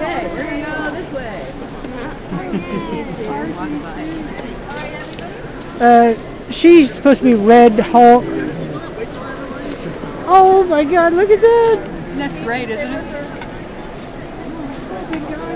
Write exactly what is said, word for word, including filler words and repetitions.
Okay, we're gonna go this way. Uh, she's supposed to be Red Hulk. Oh my God! Look at that. That's great, isn't it? Oh my God.